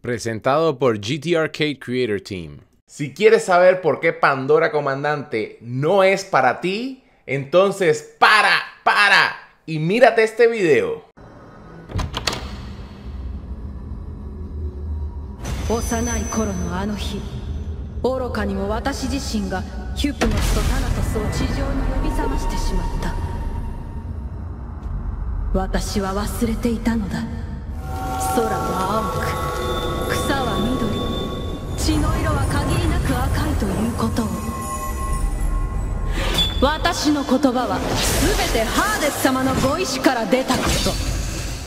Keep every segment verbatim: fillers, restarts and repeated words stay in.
Presentado por G T Arcade Creator Team. Si quieres saber por qué Pandora Comandante no es para ti, entonces para, para y mírate este video. 幼い頃のあの日、愚かにも私自身がヒュプノスとタナトスを地上に呼び覚ましてしまった。私は忘れていたのだ。空は青く、草は緑、血の色は限りなく赤いということを。私の言葉は全てハーデス様のご意志から出たこと。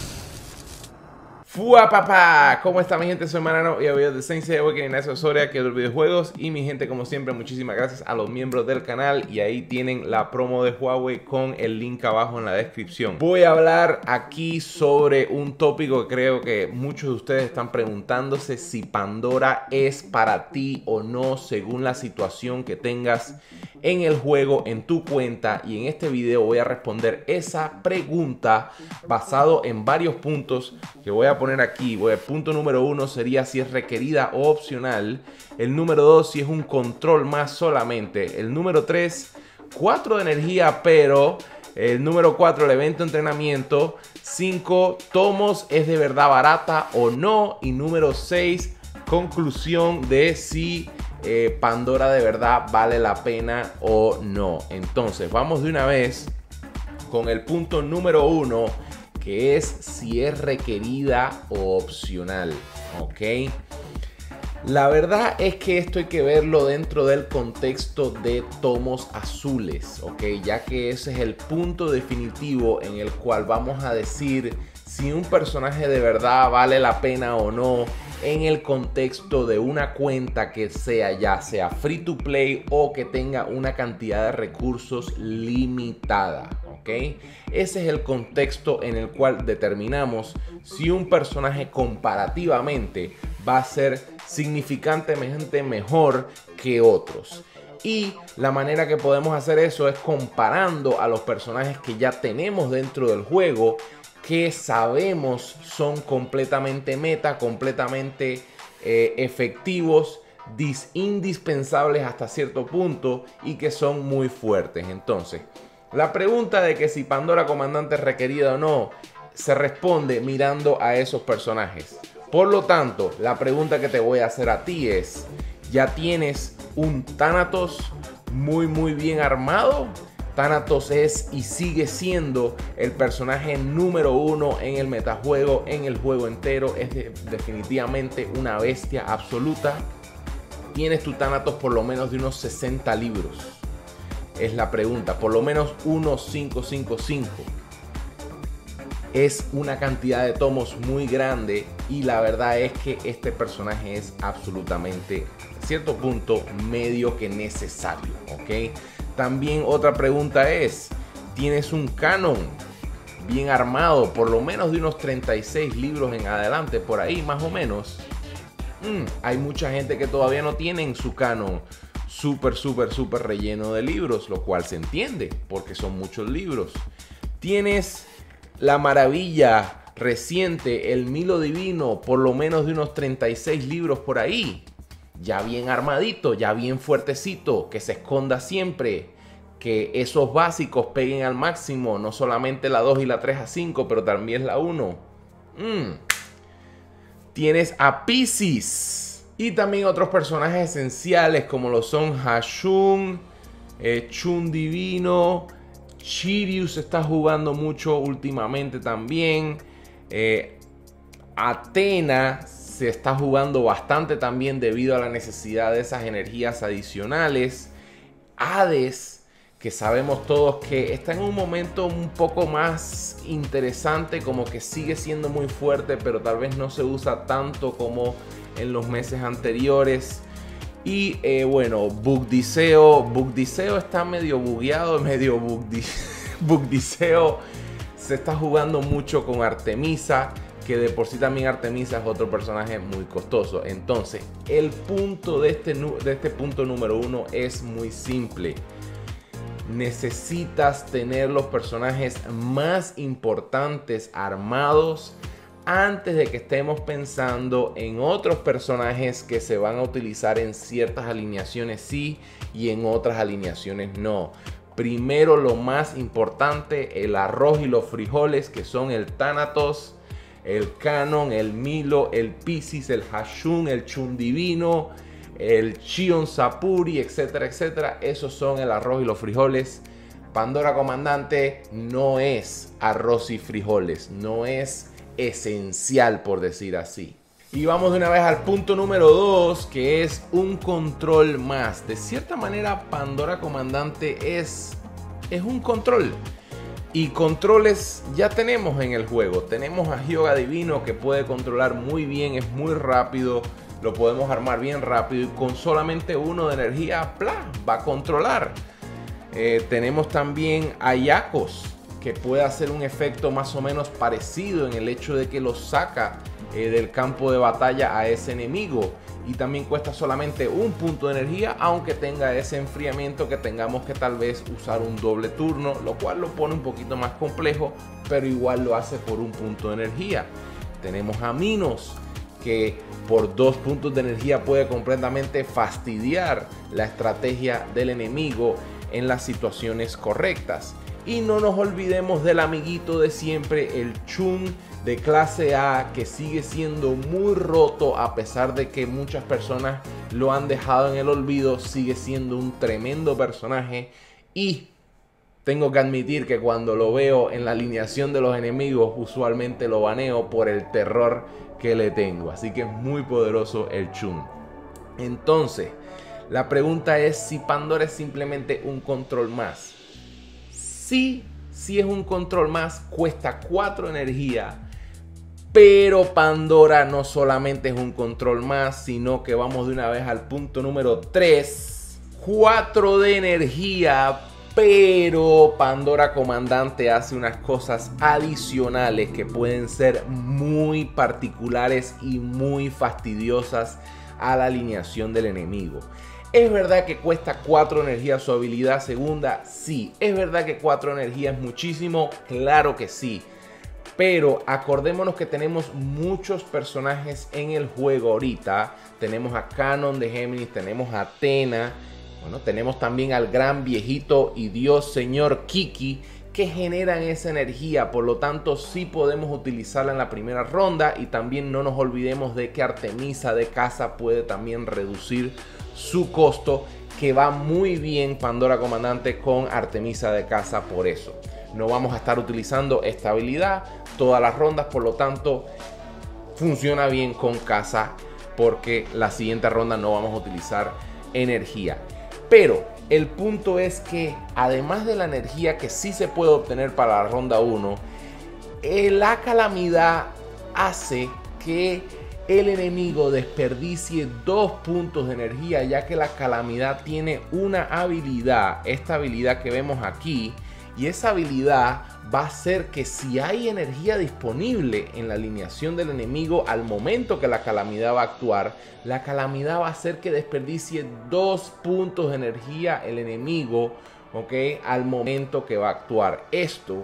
¡Fua papá! ¿Cómo está mi gente? Soy Manano y video de Sensei Awakening Ignacio Soria, que es de los videojuegos. Y mi gente, como siempre, muchísimas gracias a los miembros del canal. Y ahí tienen la promo de Huawei con el link abajo en la descripción. Voy a hablar aquí sobre un tópico que creo que muchos de ustedes están preguntándose: si Pandora es para ti o no, según la situación que tengas en el juego, en tu cuenta. Y en este video voy a responder esa pregunta basado en varios puntos que voy a poner aquí. El punto número uno sería si es requerida o opcional. El número dos, si es un control más solamente. El número tres, cuatro de energía, pero. El número cuatro, el evento de entrenamiento. cinco, tomos, ¿es de verdad barata o no? Y número seis, conclusión de si eh, Pandora de verdad vale la pena o no. Entonces, vamos de una vez con el punto número uno, que es si es requerida o opcional. ¿Ok? La verdad es que esto hay que verlo dentro del contexto de tomos azules, ¿ok? Ya que ese es el punto definitivo en el cual vamos a decir si un personaje de verdad vale la pena o no en el contexto de una cuenta que sea ya sea free to play o que tenga una cantidad de recursos limitada, ¿ok? Ese es el contexto en el cual determinamos si un personaje comparativamente va a ser significantemente mejor que otros. Y la manera que podemos hacer eso es comparando a los personajes que ya tenemos dentro del juego, que sabemos son completamente meta, completamente eh, efectivos, dis indispensables hasta cierto punto y que son muy fuertes. Entonces, la pregunta de que si Pandora Comandante es requerida o no, se responde mirando a esos personajes. Por lo tanto, la pregunta que te voy a hacer a ti es: ¿ya tienes un Thanatos muy muy bien armado? Thanatos es y sigue siendo el personaje número uno en el metajuego, en el juego entero. Es de, definitivamente una bestia absoluta. ¿Tienes tu Thanatos por lo menos de unos sesenta libros? Es la pregunta. Por lo menos unos cinco cinco cinco. Es una cantidad de tomos muy grande y la verdad es que este personaje es absolutamente, a cierto punto, medio que necesario, ¿ok? También otra pregunta es: ¿tienes un canon bien armado, por lo menos de unos treinta y seis libros en adelante, por ahí más o menos? Mm, hay mucha gente que todavía no tienen su canon súper, súper, súper relleno de libros, lo cual se entiende porque son muchos libros. ¿Tienes la maravilla reciente, el Milo Divino, por lo menos de unos treinta y seis libros por ahí? Ya bien armadito, ya bien fuertecito, que se esconda siempre, que esos básicos peguen al máximo, no solamente la dos y la tres a cinco, pero también la uno. Mm. Tienes a Pisces y también otros personajes esenciales como lo son Hashun, eh, Chun Divino, Shiryu se está jugando mucho últimamente también, eh, Athena se está jugando bastante también debido a la necesidad de esas energías adicionales. Hades, que sabemos todos que está en un momento un poco más interesante, como que sigue siendo muy fuerte, pero tal vez no se usa tanto como en los meses anteriores. Y eh, bueno, Bugdiseo. Bugdiseo está medio bugueado, medio bugdi Bugdiseo se está jugando mucho con Artemisa, que de por sí también Artemisa es otro personaje muy costoso. Entonces, el punto de este, de este punto número uno es muy simple. Necesitas tener los personajes más importantes armados antes de que estemos pensando en otros personajes que se van a utilizar en ciertas alineaciones sí y en otras alineaciones no. Primero, lo más importante, el arroz y los frijoles, que son el Thanatos, el Kanon, el Milo, el Piscis, el Hashun, el Chun Divino, el Chion Sapuri, etcétera, etcétera. Esos son el arroz y los frijoles. Pandora Comandante no es arroz y frijoles, no es esencial, por decir así. Y vamos de una vez al punto número dos, que es un control más. De cierta manera, Pandora Comandante es, es un control. Y controles ya tenemos en el juego. Tenemos a Hyuga Divino, que puede controlar muy bien, es muy rápido. Lo podemos armar bien rápido y con solamente uno de energía, ¡plá!, va a controlar. Eh, tenemos también a Yakos, que puede hacer un efecto más o menos parecido en el hecho de que lo saca eh, del campo de batalla a ese enemigo. Y también cuesta solamente un punto de energía, aunque tenga ese enfriamiento que tengamos que tal vez usar un doble turno, lo cual lo pone un poquito más complejo, pero igual lo hace por un punto de energía. Tenemos a Minos, que por dos puntos de energía puede completamente fastidiar la estrategia del enemigo en las situaciones correctas. Y no nos olvidemos del amiguito de siempre, el Chun de clase A, que sigue siendo muy roto a pesar de que muchas personas lo han dejado en el olvido. Sigue siendo un tremendo personaje y tengo que admitir que cuando lo veo en la alineación de los enemigos usualmente lo baneo por el terror que le tengo. Así que es muy poderoso el Chun. Entonces, la pregunta es si Pandora es simplemente un control más. Sí, sí es un control más, cuesta cuatro energía. Pero Pandora no solamente es un control más, sino que vamos de una vez al punto número tres. cuatro de energía, pero Pandora Comandante hace unas cosas adicionales que pueden ser muy particulares y muy fastidiosas a la alineación del enemigo. ¿Es verdad que cuesta cuatro energía su habilidad segunda? Sí. ¿Es verdad que cuatro energía es muchísimo? Claro que sí. Pero acordémonos que tenemos muchos personajes en el juego ahorita. Tenemos a Kanon de Géminis, tenemos a Athena. Bueno, tenemos también al gran viejito y dios señor Kiki, que generan esa energía. Por lo tanto, sí podemos utilizarla en la primera ronda. Y también no nos olvidemos de que Artemisa de casa puede también reducir su costo, que va muy bien Pandora Comandante con Artemisa de casa. Por eso no vamos a estar utilizando esta habilidad todas las rondas, por lo tanto funciona bien con casa, porque la siguiente ronda no vamos a utilizar energía. Pero el punto es que además de la energía que sí se puede obtener para la ronda uno, eh, la calamidad hace que el enemigo desperdicie dos puntos de energía, ya que la calamidad tiene una habilidad, esta habilidad que vemos aquí, y esa habilidad va a hacer que si hay energía disponible en la alineación del enemigo al momento que la calamidad va a actuar, la calamidad va a hacer que desperdicie dos puntos de energía el enemigo, ¿ok?, al momento que va a actuar. Esto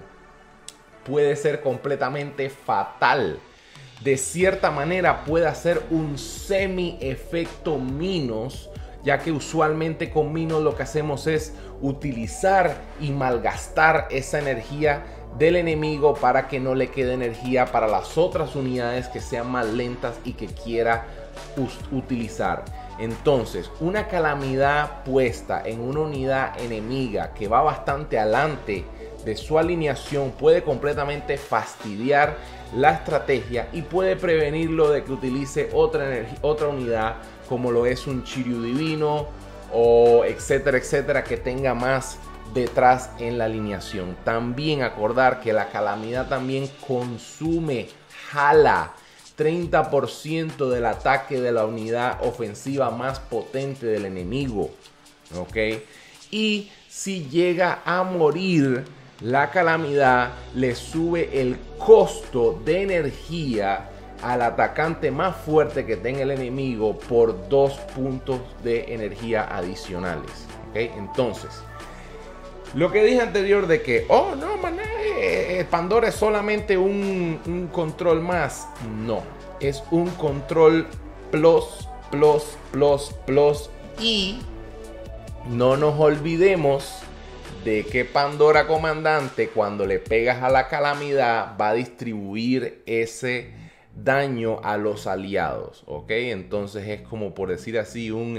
puede ser completamente fatal. De cierta manera puede hacer un semi efecto Minos, ya que usualmente con Minos lo que hacemos es utilizar y malgastar esa energía del enemigo para que no le quede energía para las otras unidades que sean más lentas y que quiera utilizar. Entonces, una calamidad puesta en una unidad enemiga que va bastante adelante de su alineación puede completamente fastidiar la estrategia y puede prevenirlo de que utilice otra, otra unidad, como lo es un Shiryu Divino o etcétera, etcétera, que tenga más detrás en la alineación. También acordar que la calamidad también consume, jala treinta por ciento del ataque de la unidad ofensiva más potente del enemigo, ¿ok? Y si llega a morir, la calamidad le sube el costo de energía al atacante más fuerte que tenga el enemigo por dos puntos de energía adicionales, ¿ok? Entonces, lo que dije anterior de que, oh no, mané, eh, Pandora es solamente un, un control más. No, es un control plus, plus, plus, plus. Y no nos olvidemos de que Pandora Comandante, cuando le pegas a la calamidad, va a distribuir ese daño a los aliados, ¿ok? Entonces es como, por decir así, un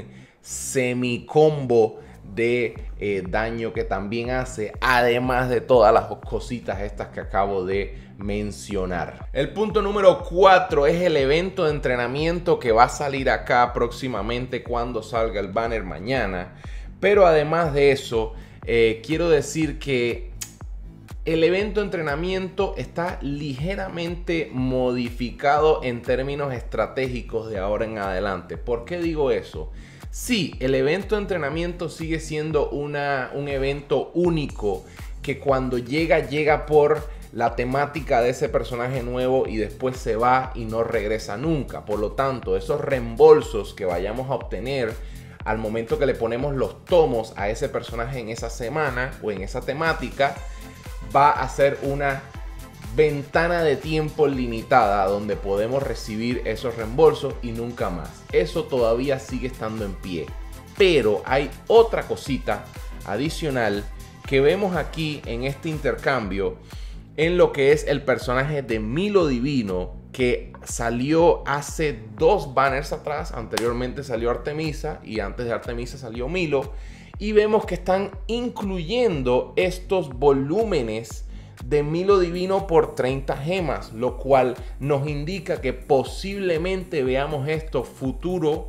semicombo de eh, daño que también hace, además de todas las cositas estas que acabo de mencionar. El punto número cuatro es el evento de entrenamiento que va a salir acá próximamente cuando salga el banner mañana. Pero además de eso, eh, quiero decir que el evento de entrenamiento está ligeramente modificado en términos estratégicos de ahora en adelante. ¿Por qué digo eso? Sí, el evento de entrenamiento sigue siendo una, un evento único que cuando llega, llega por la temática de ese personaje nuevo y después se va y no regresa nunca. Por lo tanto, esos reembolsos que vayamos a obtener al momento que le ponemos los tomos a ese personaje en esa semana o en esa temática, va a ser una ventana de tiempo limitada donde podemos recibir esos reembolsos y nunca más. Eso todavía sigue estando en pie. Pero hay otra cosita adicional que vemos aquí en este intercambio en lo que es el personaje de Milo Divino, que salió hace dos banners atrás. Anteriormente salió Artemisa y antes de Artemisa salió Milo. Y vemos que están incluyendo estos volúmenes de Milo Divino por treinta gemas, lo cual nos indica que posiblemente veamos esto futuro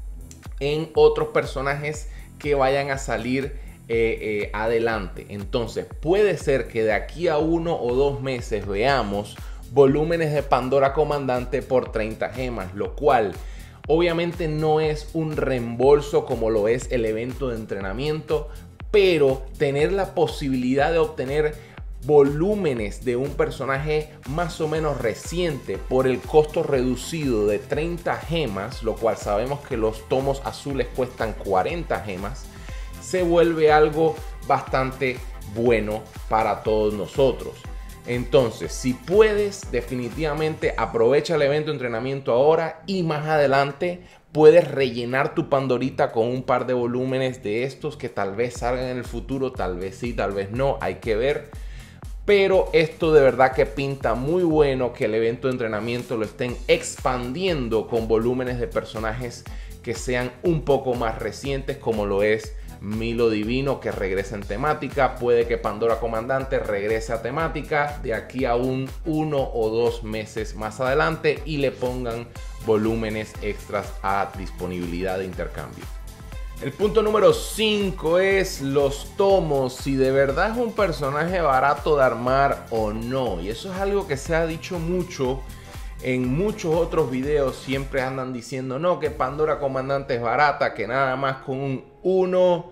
en otros personajes que vayan a salir eh, eh, adelante. Entonces puede ser que de aquí a uno o dos meses veamos volúmenes de Pandora Comandante por treinta gemas, lo cual obviamente no es un reembolso como lo es el evento de entrenamiento, pero tener la posibilidad de obtener volúmenes de un personaje más o menos reciente por el costo reducido de treinta gemas, lo cual sabemos que los tomos azules cuestan cuarenta gemas, se vuelve algo bastante bueno para todos nosotros. Entonces, si puedes, definitivamente aprovecha el evento de entrenamiento ahora y más adelante puedes rellenar tu Pandorita con un par de volúmenes de estos que tal vez salgan en el futuro, tal vez sí, tal vez no, hay que ver. Pero esto de verdad que pinta muy bueno, que el evento de entrenamiento lo estén expandiendo con volúmenes de personajes que sean un poco más recientes, como lo es Milo Divino, que regresa en temática. Puede que Pandora Comandante regrese a temática de aquí a un uno o dos meses más adelante y le pongan volúmenes extras a disponibilidad de intercambio. El punto número cinco es los tomos, si de verdad es un personaje barato de armar o no. Y eso es algo que se ha dicho mucho en muchos otros videos. Siempre andan diciendo no, que Pandora Comandante es barata, que nada más con un uno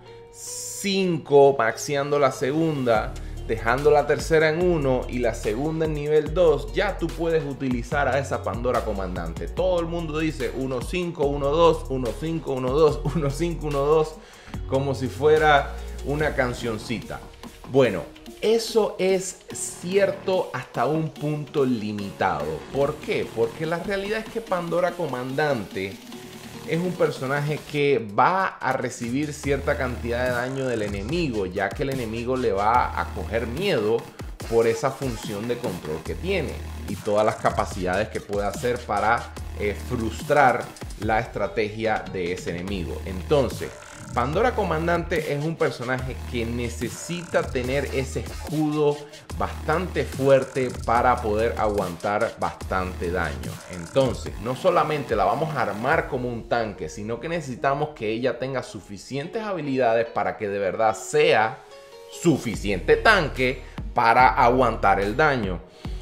cinco maxeando la segunda, dejando la tercera en uno y la segunda en nivel dos, ya tú puedes utilizar a esa Pandora Comandante. Todo el mundo dice uno cinco, uno dos, uno cinco, uno dos, uno cinco, uno dos, como si fuera una cancioncita. Bueno, eso es cierto hasta un punto limitado. ¿Por qué? Porque la realidad es que Pandora Comandante es un personaje que va a recibir cierta cantidad de daño del enemigo, ya que el enemigo le va a coger miedo por esa función de control que tiene y todas las capacidades que puede hacer para eh, frustrar la estrategia de ese enemigo. Entonces, Pandora Comandante es un personaje que necesita tener ese escudo bastante fuerte para poder aguantar bastante daño. Entonces, no solamente la vamos a armar como un tanque, sino que necesitamos que ella tenga suficientes habilidades para que de verdad sea suficiente tanque para aguantar el daño.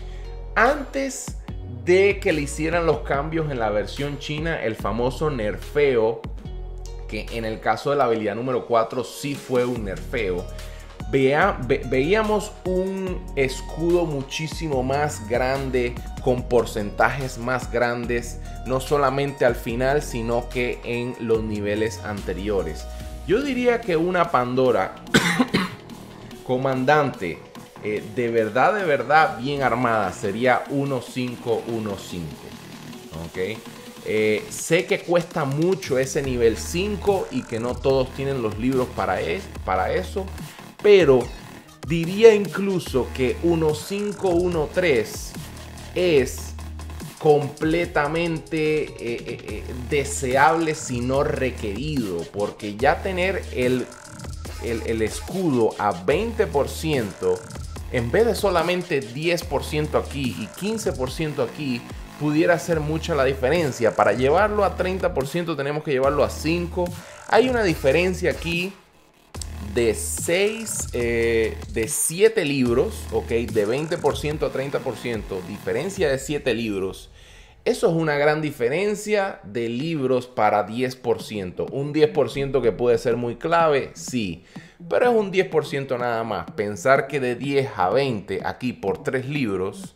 Antes de que le hicieran los cambios en la versión china, el famoso nerfeo, que en el caso de la habilidad número cuatro sí fue un nerfeo, Vea, ve, veíamos un escudo muchísimo más grande, con porcentajes más grandes, no solamente al final, sino que en los niveles anteriores. Yo diría que una Pandora Comandante eh, de verdad, de verdad bien armada sería uno cinco uno cinco. ¿Ok? Eh, sé que cuesta mucho ese nivel cinco y que no todos tienen los libros para, es, para eso, pero diría incluso que uno cinco uno tres es completamente eh, eh, eh, deseable, si no requerido, porque ya tener el, el, el escudo a veinte por ciento en vez de solamente diez por ciento aquí y quince por ciento aquí, pudiera hacer mucha la diferencia. Para llevarlo a treinta por ciento tenemos que llevarlo a cinco. Hay una diferencia aquí de seis, eh, de siete libros, ok, de veinte por ciento a treinta por ciento, diferencia de siete libros. Eso es una gran diferencia de libros para diez por ciento. Un diez por ciento que puede ser muy clave, sí, pero es un diez por ciento nada más. Pensar que de diez a veinte aquí por tres libros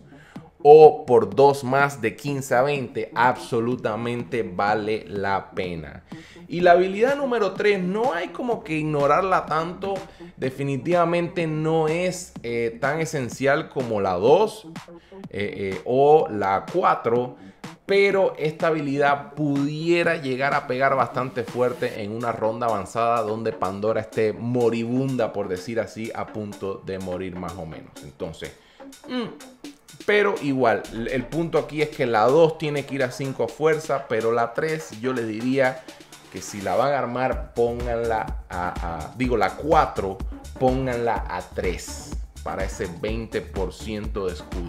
o por dos más de quince a veinte, absolutamente vale la pena. Y la habilidad número tres, no hay como que ignorarla tanto. Definitivamente no es eh, tan esencial como la dos eh, eh, o la cuatro. Pero esta habilidad pudiera llegar a pegar bastante fuerte en una ronda avanzada donde Pandora esté moribunda, por decir así, a punto de morir más o menos. Entonces... Mmm, pero igual, el punto aquí es que la dos tiene que ir a cinco a fuerza, pero la tres yo les diría que si la van a armar, pónganla a, a digo la cuatro, pónganla a tres para ese veinte por ciento de escudo.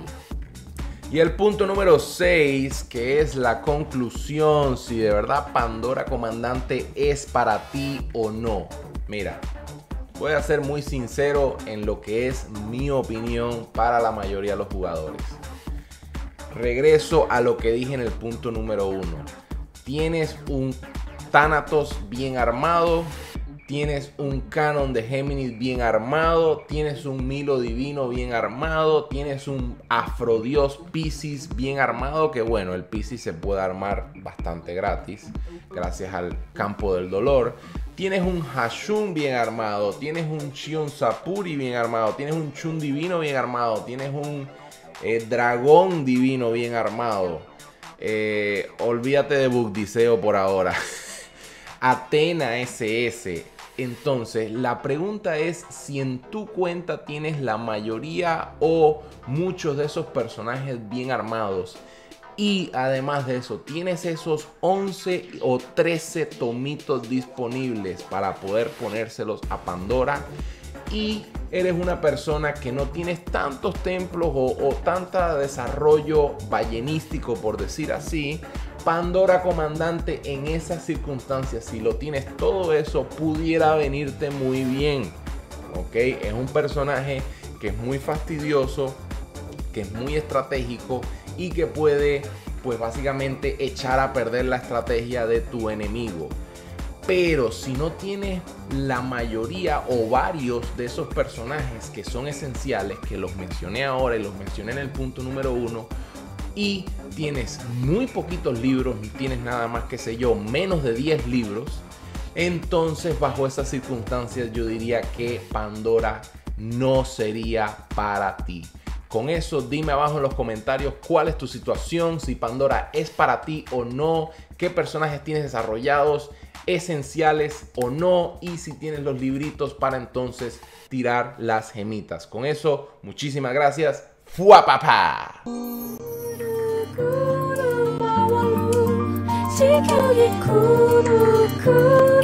Y el punto número seis, que es la conclusión, si de verdad Pandora Comandante es para ti o no. Mira, voy a ser muy sincero en lo que es mi opinión para la mayoría de los jugadores. Regreso a lo que dije en el punto número uno. Tienes un Thanatos bien armado, tienes un Canon de Géminis bien armado, tienes un Milo Divino bien armado, tienes un Afrodios Piscis bien armado, que bueno, el Piscis se puede armar bastante gratis gracias al campo del dolor. Tienes un Hashun bien armado, tienes un Shion Sapuri bien armado, tienes un Chun Divino bien armado, tienes un eh, Dragón Divino bien armado. Eh, olvídate de Bugdiseo por ahora. Athena ese ese. Entonces, la pregunta es si en tu cuenta tienes la mayoría o muchos de esos personajes bien armados. Y además de eso, tienes esos once o trece tomitos disponibles para poder ponérselos a Pandora. Y eres una persona que no tienes tantos templos o, o tanto desarrollo ballenístico, por decir así. Pandora Comandante en esas circunstancias, si lo tienes todo eso, pudiera venirte muy bien. ¿Ok? Es un personaje que es muy fastidioso, que es muy estratégico y que puede, pues básicamente, echar a perder la estrategia de tu enemigo. Pero si no tienes la mayoría o varios de esos personajes que son esenciales, que los mencioné ahora y los mencioné en el punto número uno, y tienes muy poquitos libros, tienes nada más, que sé yo, menos de diez libros, entonces bajo esas circunstancias yo diría que Pandora no sería para ti. Con eso, dime abajo en los comentarios cuál es tu situación, si Pandora es para ti o no, qué personajes tienes desarrollados, esenciales o no, y si tienes los libritos para entonces tirar las gemitas. Con eso, muchísimas gracias. ¡Fua papá! 시계의 구르